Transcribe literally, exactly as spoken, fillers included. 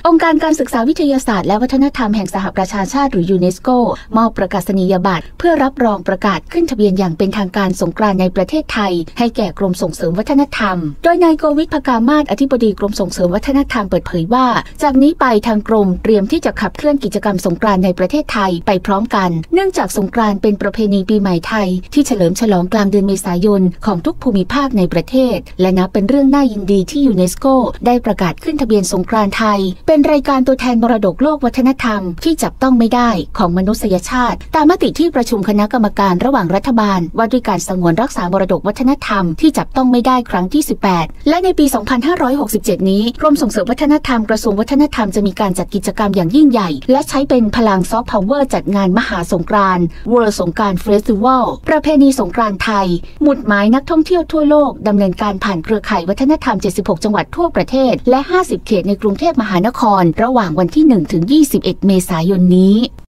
องค์การการศึกษาวิทยาศาสตร์และวัฒนธรรมแห่งสหประชาชาติหรือยูเนสโกมอบประกาศนียบัตรเพื่อรับรองประกาศขึ้นทะเบียนอย่างเป็นทางการสงกรานต์ในประเทศไทยให้แก่กรมส่งเสริมวัฒนธรรมโดยนายโกวิท ภกามาศอธิบดีกรมส่งเสริมวัฒนธรรมเปิดเผยว่าจากนี้ไปทางกรมเตรียมที่จะขับเคลื่อนกิจกรรมสงกรานต์ในประเทศไทยไปพร้อมกันเนื่องจากสงกรานต์เป็นประเพณีปีใหม่ไทยที่เฉลิมฉลองกลางเดือนเมษายนของทุกภูมิภาคในประเทศและนับเป็นเรื่องน่ายินดีที่ยูเนสโกได้ประกาศขึ้นทะเบียนสงกรานต์ไทยเป็นรายการตัวแทนมรดกโลกวัฒนธรรมที่จับต้องไม่ได้ของมนุษยชาติตามมติที่ประชุมคณะกรรมการระหว่างรัฐบาลว่าด้วยการสงวนรักษามรดกวัฒนธรรมที่จับต้องไม่ได้ครั้งที่สิบแปดและในปี สองพันห้าร้อยหกสิบเจ็ด นี้กรมส่งเสริมวัฒนธรรมกระทรวงวัฒนธรรมจะมีการจัดกิจกรรมอย่างยิ่งใหญ่และใช้เป็นพลังซอฟต์พาวเวอร์จัดงานมหาสงกรานต์ World สงกรานต์เฟสติวัลประเพณีสงกรานต์ไทยหมุดหมายนักท่องเที่ยวทั่วโลกดำเนินการผ่านเครือข่ายวัฒนธรรมเจ็ดสิบหกจังหวัดทั่วประเทศและห้าสิบเขตในกรุงเทพมหานครระหว่างวันที่หนึ่งถึงยี่สิบเอ็ดเมษายนนี้